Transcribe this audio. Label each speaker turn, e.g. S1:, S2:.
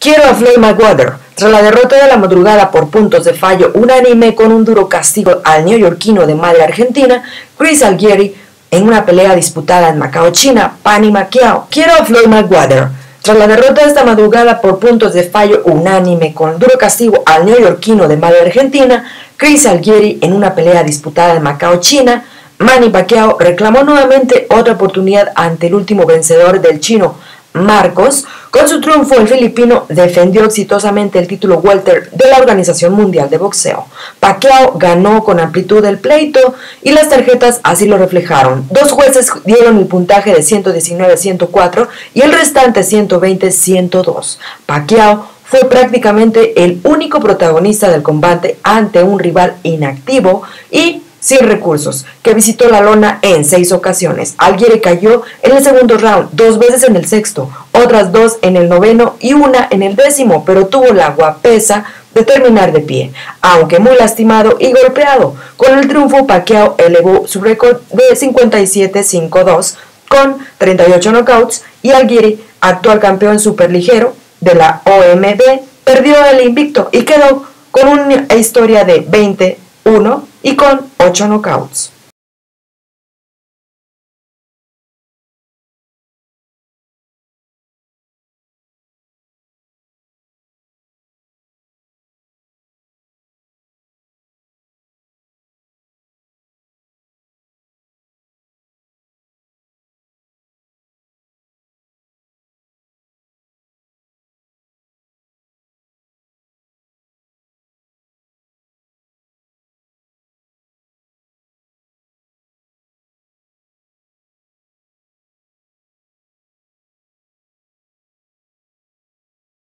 S1: Quiero a Floyd Mayweather. Tras la derrota de la madrugada por puntos de fallo unánime con un duro castigo al neoyorquino de madre argentina, Chris Algieri, en una pelea disputada en Macao, China, Manny Pacquiao. Quiero a Floyd Mayweather. Tras la derrota de esta madrugada por puntos de fallo unánime con duro castigo al neoyorquino de madre argentina, Chris Algieri, en una pelea disputada en Macao, China, Manny Pacquiao reclamó nuevamente otra oportunidad ante el último vencedor del chino, Marcos. Con su triunfo, el filipino defendió exitosamente el título welter de la Organización Mundial de Boxeo. Pacquiao ganó con amplitud el pleito y las tarjetas así lo reflejaron. Dos jueces dieron el puntaje de 119-104 y el restante 120-102. Pacquiao fue prácticamente el único protagonista del combate ante un rival inactivo y sin recursos, que visitó la lona en 6 ocasiones. Algieri cayó en el segundo round, 2 veces en el sexto, otras 2 en el noveno y una en el 10º, pero tuvo la guapesa de terminar de pie, aunque muy lastimado y golpeado. Con el triunfo, Pacquiao elevó su récord de 57-5-2 con 38 knockouts y Algieri, actual campeón superligero de la OMB, perdió el invicto y quedó con una historia de 20-1 y con 8 knockouts.